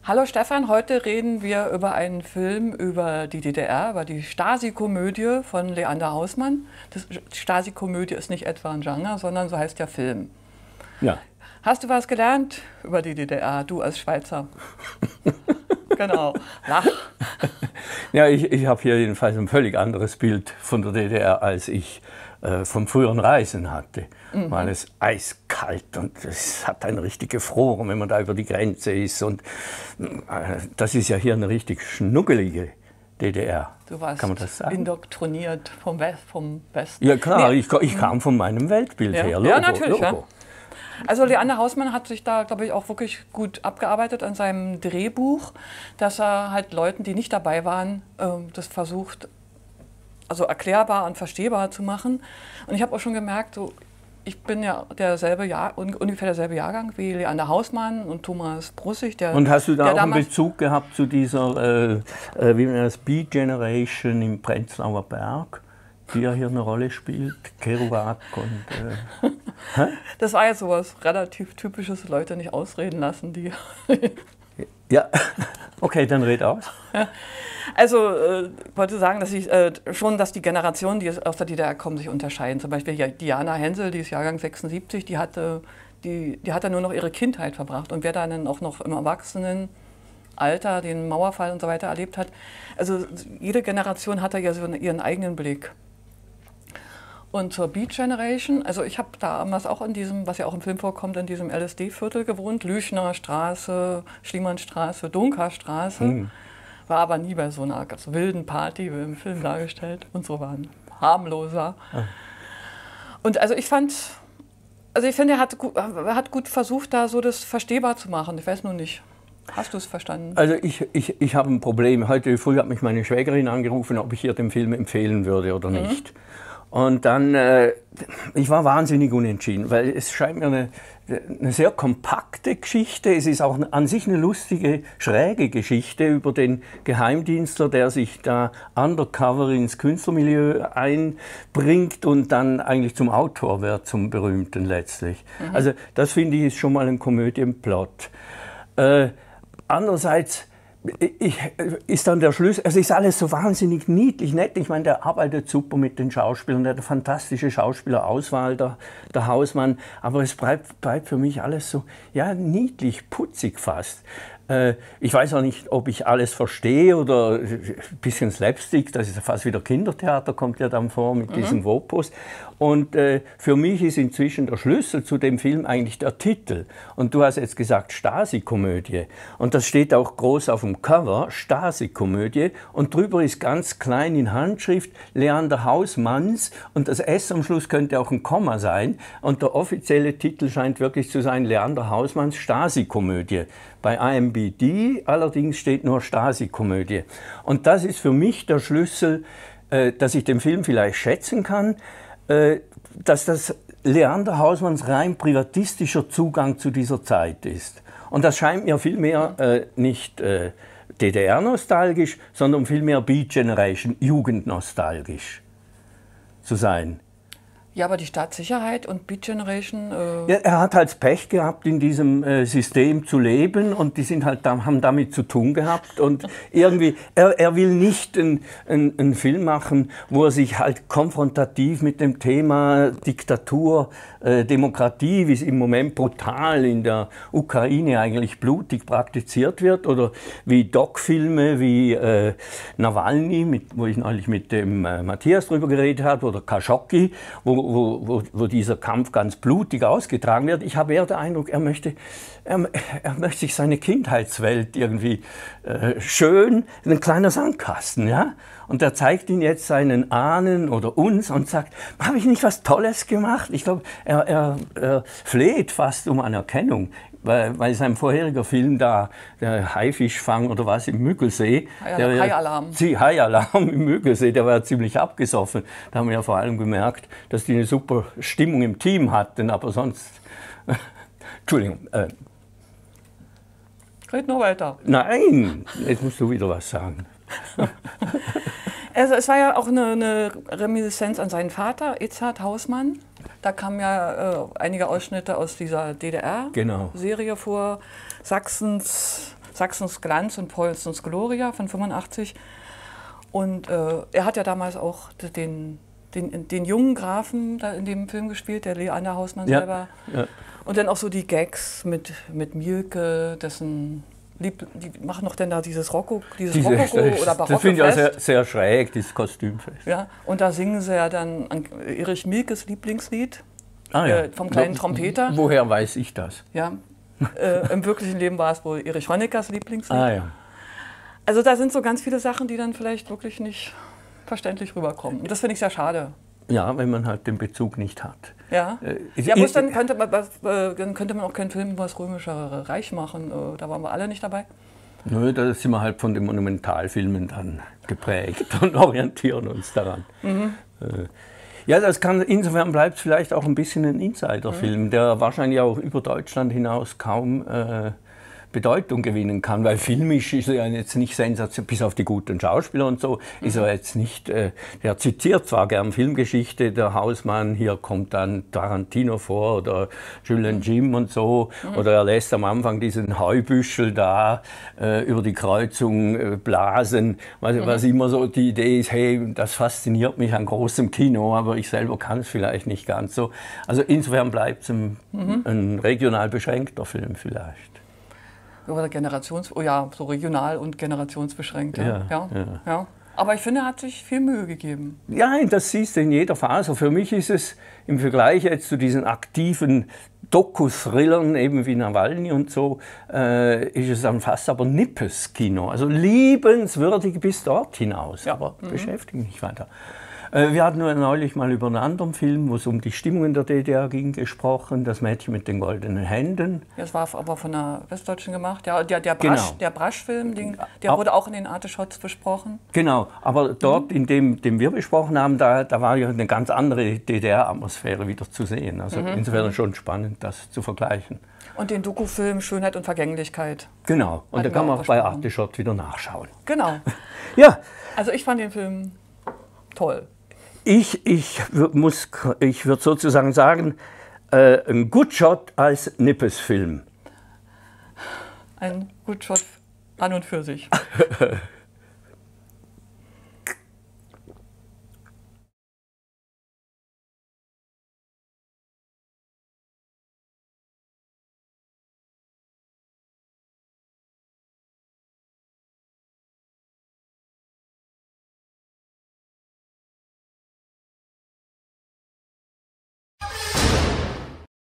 Hallo Stefan, heute reden wir über einen Film über die DDR, über die Stasi-Komödie von Leander Hausmann. Das Stasi-Komödie ist nicht etwa ein Genre, sondern so heißt der Film. Ja. Hast du was gelernt über die DDR, du als Schweizer? Genau, lach. Ja, ich habe hier jedenfalls ein völlig anderes Bild von der DDR, als ich vom früheren Reisen hatte. Weil es eiskalt und es hat einen richtig gefroren, wenn man da über die Grenze ist. Und das ist ja hier eine richtig schnuckelige DDR. Du warst Kann man das sagen? indoktriniert vom Westen. Ja klar, Nee. ich kam von meinem Weltbild her. Ja, natürlich. Ja. Logo. Also Leander Hausmann hat sich da, glaube ich, auch wirklich gut abgearbeitet an seinem Drehbuch, dass er halt Leuten, die nicht dabei waren, das versucht, also erklärbar und verstehbar zu machen. Und ich habe auch schon gemerkt, so, ich bin ja ungefähr derselbe Jahrgang wie Leander Hausmann und Thomas Brussig. Und hast du da auch einen damals Bezug gehabt zu dieser, wie man das, Beat-Generation im Prenzlauer Berg, die ja hier eine Rolle spielt, Kerouac und... Das war jetzt sowas relativ Typisches, Leute nicht ausreden lassen, die... Ja, okay, dann red aus. Also ich wollte sagen, dass dass die Generationen, die aus der DDR kommen, sich unterscheiden. Zum Beispiel Diana Hensel, die ist Jahrgang 76, die hat da nur noch ihre Kindheit verbracht. Und wer dann auch noch im Erwachsenenalter den Mauerfall und so weiter erlebt hat, also jede Generation hat da ja so ihren eigenen Blick. Und zur Beat Generation, also ich habe damals auch in diesem, was ja auch im Film vorkommt, in diesem LSD-Viertel gewohnt, Lüchner Straße, Schliemannstraße, Dunkerstraße. War aber nie bei so einer ganz wilden Party, wie im Film dargestellt. Und so waren harmloser. Und also ich finde, er hat gut versucht, da so das verstehbar zu machen. Ich weiß nur nicht. Hast du es verstanden? Also ich habe ein Problem. Heute früh hat mich meine Schwägerin angerufen, ob ich ihr den Film empfehlen würde oder nicht. Und dann, ich war wahnsinnig unentschieden, weil es scheint mir eine sehr kompakte Geschichte. Es ist auch an sich eine lustige, schräge Geschichte über den Geheimdienstler, der sich da undercover ins Künstlermilieu einbringt und dann eigentlich zum Autor wird, zum Berühmten letztlich. Also das finde ich ist schon mal ein Komödienplot. Andererseits ist dann der Schluss, es ist alles so wahnsinnig niedlich, nett. Ich meine, der arbeitet super mit den Schauspielern, der hat eine fantastische Schauspielerauswahl, der Hausmann. Aber es bleibt für mich alles so, ja, niedlich, putzig fast. Ich weiß auch nicht, ob ich alles verstehe oder ein bisschen Slapstick, das ist fast wieder Kindertheater, kommt ja dann vor mit diesen Vopos. Und für mich ist inzwischen der Schlüssel zu dem Film eigentlich der Titel. Und du hast jetzt gesagt Stasi-Komödie. Und das steht auch groß auf dem Cover, Stasi-Komödie. Und drüber ist ganz klein in Handschrift Leander Hausmanns. Und das S am Schluss könnte auch ein Komma sein. Und der offizielle Titel scheint wirklich zu sein Leander Hausmanns Stasi-Komödie. Bei IMDb allerdings steht nur Stasi-Komödie. Und das ist für mich der Schlüssel, dass ich den Film vielleicht schätzen kann, dass das Leander Hausmanns rein privatistischer Zugang zu dieser Zeit ist. Und das scheint mir vielmehr nicht DDR-nostalgisch, sondern vielmehr Beat Generation, jugendnostalgisch zu sein. Ja, aber die Staatssicherheit und Beat Generation... Ja, er hat halt Pech gehabt, in diesem System zu leben und die sind halt, haben damit zu tun gehabt. Und irgendwie, er will nicht einen Film machen, wo er sich halt konfrontativ mit dem Thema Diktatur, Demokratie, wie es im Moment brutal in der Ukraine eigentlich blutig praktiziert wird, oder wie Doc-Filme wie Nawalny, wo ich neulich mit dem Matthias drüber geredet habe, oder Khashoggi, wo dieser Kampf ganz blutig ausgetragen wird. Ich habe eher den Eindruck, er möchte sich seine Kindheitswelt irgendwie schön, ein kleiner Sandkasten, ja? Und er zeigt ihn jetzt seinen Ahnen oder uns und sagt, habe ich nicht was Tolles gemacht? Ich glaube, er fleht fast um Anerkennung. Weil sein vorheriger Film da, der Haifischfang oder was im Müggelsee, Haialarm. Haialarm im Müggelsee, der war ziemlich abgesoffen. Da haben wir ja vor allem gemerkt, dass die eine super Stimmung im Team hatten, aber sonst... Entschuldigung. Red noch weiter. Nein, jetzt musst du wieder was sagen. Also es war ja auch eine Reminiszenz an seinen Vater, Edzard Hausmann. Da kamen ja einige Ausschnitte aus dieser DDR-Serie vor. Sachsens Sachsens Glanz und Preußens Gloria von 85. Und er hat ja damals auch den jungen Grafen da in dem Film gespielt, der Leander Hausmann selber. Ja. Und dann auch so die Gags mit Mielke, dessen die machen noch denn da dieses Rokoko oder Barocke. Das finde ich auch sehr, sehr schräg, dieses Kostümfest. Ja, und da singen sie ja dann Erich Mielkes Lieblingslied vom kleinen Trompeter. Woher weiß ich das? Ja, im wirklichen Leben war es wohl Erich Honeckers Lieblingslied. Ja. Also da sind so ganz viele Sachen, die dann vielleicht wirklich nicht verständlich rüberkommen. Und das finde ich sehr schade. Ja, wenn man halt den Bezug nicht hat. Ja, dann könnte man auch keinen Film über das Römische Reich machen. Da waren wir alle nicht dabei. Nö, da sind wir halt von den Monumentalfilmen dann geprägt und orientieren uns daran. Ja, insofern bleibt es vielleicht auch ein bisschen ein Insiderfilm, der wahrscheinlich auch über Deutschland hinaus kaum Bedeutung gewinnen kann, weil filmisch ist er jetzt nicht sensationell, bis auf die guten Schauspieler und so, ist er jetzt nicht, der zitiert zwar gern Filmgeschichte, der Hausmann, hier kommt dann Tarantino vor oder Jules Jim und so, oder er lässt am Anfang diesen Heubüschel da über die Kreuzung blasen, was immer so die Idee ist, hey, das fasziniert mich an großem Kino, aber ich selber kann es vielleicht nicht ganz so. Also insofern bleibt es ein regional beschränkter Film vielleicht. Oder so regional und generationsbeschränkt. Ja. Aber ich finde, er hat sich viel Mühe gegeben. Ja, das siehst du in jeder Phase. Für mich ist es im Vergleich jetzt zu diesen aktiven Doku-Thrillern, eben wie Nawalny und so, ist es dann fast aber nippes Kino. Also liebenswürdig bis dort hinaus, aber beschäftigt mich weiter. Wir hatten neulich mal über einen anderen Film, wo es um die Stimmung in der DDR ging, gesprochen, Das Mädchen mit den goldenen Händen. Das war aber von der Westdeutschen gemacht. Ja, der Brasch-Film, der wurde auch in den Arteschots besprochen. Genau, aber dort, in dem wir besprochen haben, da war ja eine ganz andere DDR-Atmosphäre wieder zu sehen. Also insofern schon spannend, das zu vergleichen. Und den Dokufilm Schönheit und Vergänglichkeit. Genau, und da kann man auch bei Arteschot wieder nachschauen. Genau. Ja. Also ich fand den Film toll. Ich würde sozusagen sagen, ein Good Shot als Nippes-Film. Ein Good Shot an und für sich.